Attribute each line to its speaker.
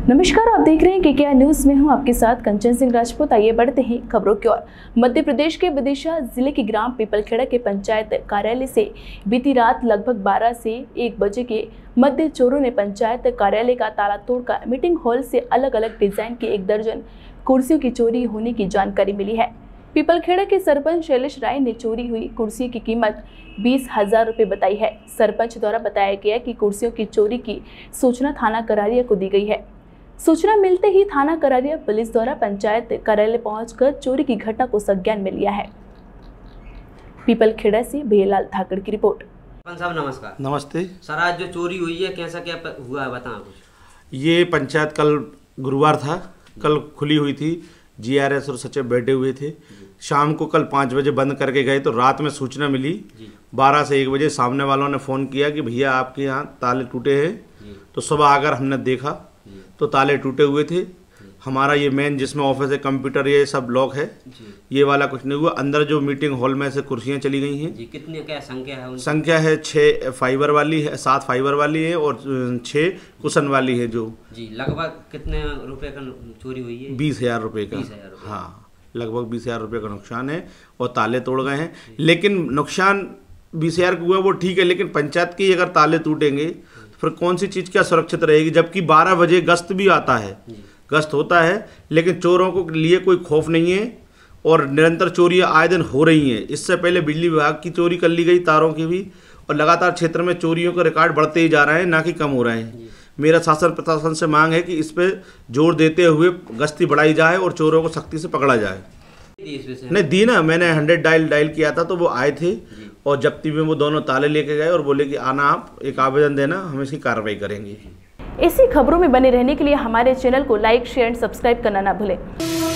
Speaker 1: नमस्कार, आप देख रहे हैं KKR न्यूज में हूं आपके साथ कंचन सिंह राजपूत। आइए बढ़ते हैं खबरों की ओर। मध्य प्रदेश के विदिशा जिले के ग्राम पीपलखेड़ा के पंचायत कार्यालय से बीती रात लगभग 12 से 1 बजे के मध्य चोरों ने पंचायत कार्यालय का ताला तोड़कर मीटिंग हॉल से अलग अलग डिजाइन की 1 दर्जन कुर्सियों की चोरी होने की जानकारी मिली है। पीपलखेड़ा के सरपंच शैलेश राय ने चोरी हुई कुर्सी की कीमत 20,000 रुपये बताई है। सरपंच द्वारा बताया गया कि कुर्सियों की चोरी की सूचना थाना करारिया को दी गई है। सूचना मिलते ही थाना करारिया पुलिस द्वारा पंचायत कार्यालय पहुंचकर चोरी की घटना को संज्ञान में लिया है। पीपलखेड़ा से भैयालाल ठाकर की रिपोर्ट।
Speaker 2: साहब नमस्कार।
Speaker 3: नमस्ते
Speaker 2: सर, आज जो चोरी हुई है कैसा क्या हुआ है बताएं कुछ।
Speaker 3: ये पंचायत कल गुरुवार था, कल खुली हुई थी। GRS और सचिव बैठे हुए थे। शाम को कल 5 बजे बंद करके गए तो रात में सूचना मिली 12 से 1 बजे सामने वालों ने फ़ोन किया कि भैया आपके यहाँ ताले टूटे हैं। तो सुबह आकर हमने देखा तो ताले टूटे हुए थे। हमारा ये मेन जिसमें ऑफिस है, कंप्यूटर, ये सब लॉक है। ये वाला कुछ नहीं हुआ। अंदर जो मीटिंग हॉल में से कुर्सियाँ चली गई हैं
Speaker 2: जी, कितनी क्या संख्या है उनकी?
Speaker 3: संख्या है 6 फाइबर वाली है, 7 फाइबर वाली है और 6 कुशन वाली है। जो जी
Speaker 2: लगभग कितने रुपए का चोरी हुई है?
Speaker 3: 20,000 रुपये का।
Speaker 2: 20,000 रुपये।
Speaker 3: हाँ, लगभग 20,000 रुपये का नुकसान है और ताले तोड़ गए हैं। लेकिन नुकसान 20,000 का हुआ वो ठीक है, लेकिन पंचायत की अगर ताले टूटेंगे फिर कौन सी चीज़ क्या सुरक्षित रहेगी? जबकि 12 बजे गश्त भी आता है, गश्त होता है, लेकिन चोरों को लिए कोई खौफ नहीं है और निरंतर चोरियां आए दिन हो रही हैं। इससे पहले बिजली विभाग की चोरी कर ली गई, तारों की भी, और लगातार क्षेत्र में चोरियों का रिकॉर्ड बढ़ते ही जा रहे हैं, ना कि कम हो रहे हैं। मेरा शासन प्रशासन से मांग है कि इस पर जोर देते हुए गश्ती बढ़ाई जाए और चोरों को सख्ती से पकड़ा जाए। नहीं दी ना, मैंने 100 डायल किया था तो वो आए थे और जब्ती में वो दोनों ताले लेके गए और बोले कि आना, आप एक आवेदन देना, हम इसकी कार्रवाई करेंगे।
Speaker 1: ऐसी खबरों में बने रहने के लिए हमारे चैनल को लाइक, शेयर एंड सब्सक्राइब करना ना भूलें।